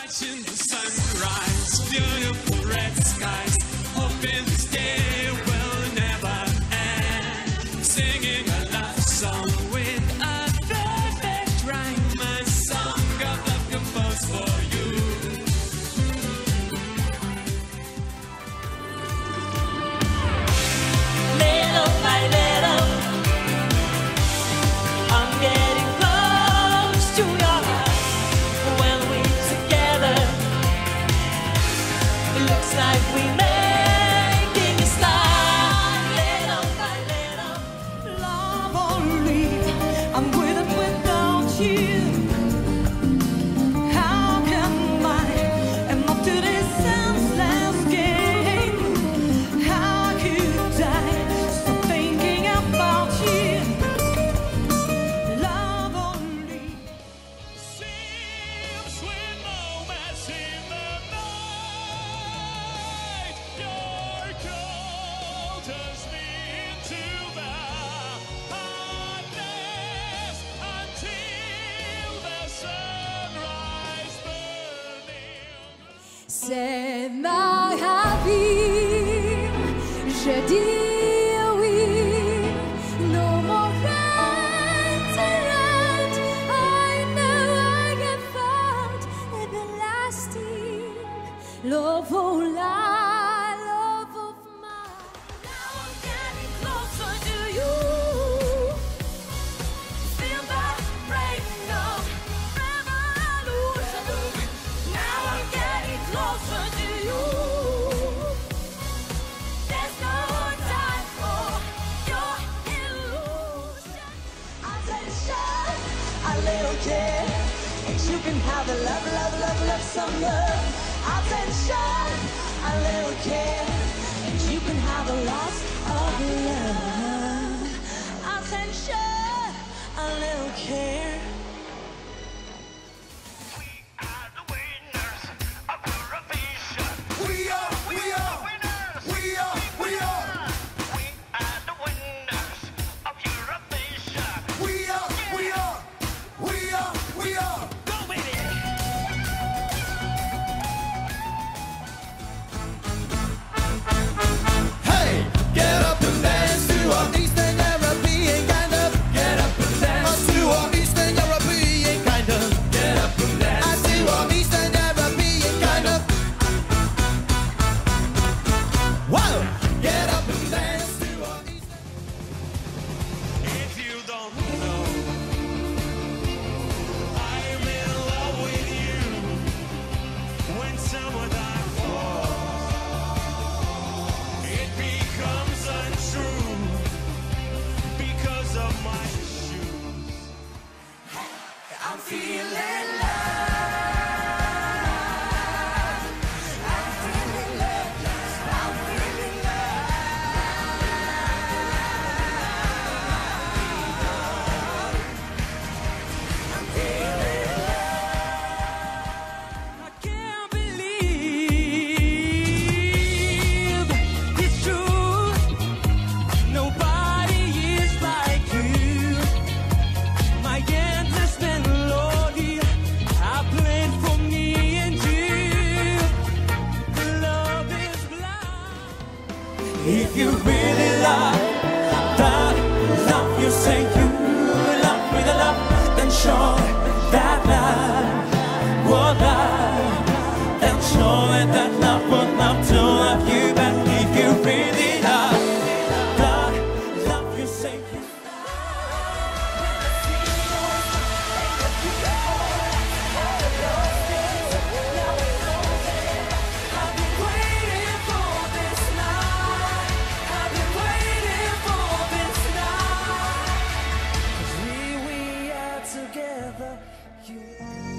watching the sunrise, beautiful red skies, hoping this day will never end. Singing a love song with a perfect rhyme, a song of love composed for you. Little by little, I'm getting close to your heart. When we're together, it looks like we're making a start. Little by little, love only, I'm with it without you. How can I am up to this senseless game? How could I stop thinking about you? Love only. Seems with moments in the night, your call turns me into the darkness until the sunrise burning. C'est ma vie, je dis oui. No more regret. I know I have found everlasting love of life, love of mine. Now I'm getting closer to you. Feel that breaking of revolution. Now I'm getting closer to you. There's no time for your illusion. Attention, a little kid, and you can have a love, love, love, love, some love. Attention, a little kid, and you can have a lot of love. Attention, a little kid. We are the winners of Eurovision. We are, we are, Winners. we are, we are, We are the winners of Eurovision. we are, we are, we are, we are. Go with it. Hey, get up and dance to our Eastern European kind of. Get up and dance to our Eastern European kind of. Get up and dance to our Eastern European kind of. Whoa, get up and dance to our Eastern. If you don't know, I'm in love with you. When summertime falls, it becomes untrue because of my shoes. I'm feeling love. I'm feeling love. I'm feeling I can't believe it's true. Nobody is like you. My endless melody I played for me and you. Love is blind. If you really love that love you say you love with a love, then show that love. What love? Then show it that love would love to love you back. If you really love that love you say you I've been waiting for this night. I've been waiting for this night. 'Cause we are together. You